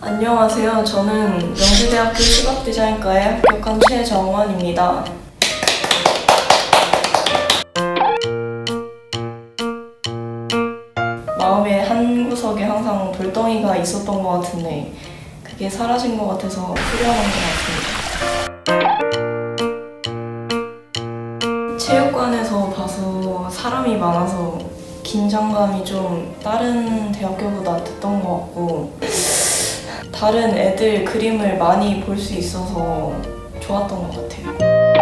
안녕하세요. 저는 명지대학교 시각디자인과에 합격한 최정원입니다. 마음의 한 구석에 항상 돌덩이가 있었던 것 같은데 그게 사라진 것 같아서 후련한 것 같습니다. 체육관에서 봐서 사람이 많아서 긴장감이 좀 다른 대학교보다 됐던 것 같고 다른 애들 그림을 많이 볼 수 있어서 좋았던 것 같아요.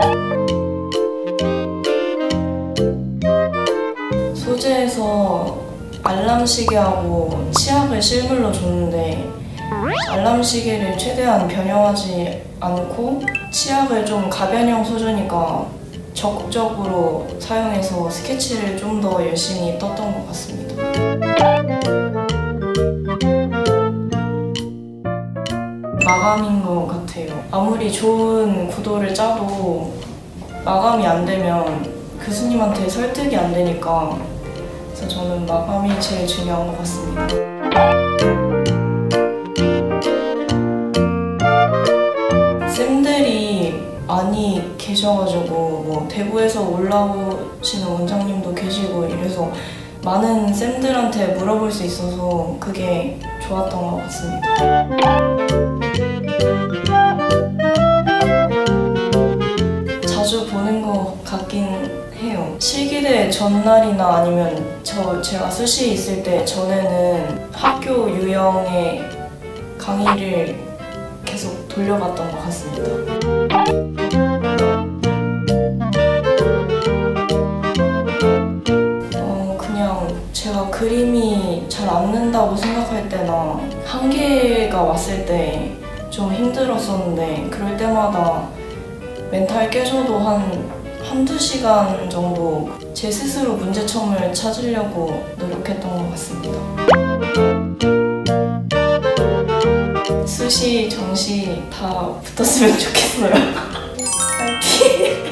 소재에서 알람시계하고 치약을 실물로 줬는데 알람시계를 최대한 변형하지 않고 치약을 좀 가변형 소재니까 적극적으로 사용해서 스케치를 좀 더 열심히 떴던 것 같습니다. 마감인 것 같아요. 아무리 좋은 구도를 짜도 마감이 안 되면 교수님한테 설득이 안 되니까 그래서 저는 마감이 제일 중요한 것 같습니다. 쌤들이 많이 계셔가지고 뭐 대구에서 올라오시는 원장님도 계시고 이래서 많은 쌤들한테 물어볼 수 있어서 그게 좋았던 것 같습니다. 자주 보는 것 같긴 해요. 실기대 전날이나 아니면 제가 수시 있을 때 전에는 학교 유형의 강의를 계속 돌려봤던 것 같습니다. 그냥 제가 그림이 잘 안 는다고 생각할 때나 한계가 왔을 때 좀 힘들었었는데 그럴 때마다 멘탈 깨져도 한두 시간 정도 제 스스로 문제점을 찾으려고 노력했던 것 같습니다. 수시, 정시 다 붙었으면 좋겠어요. 파이팅!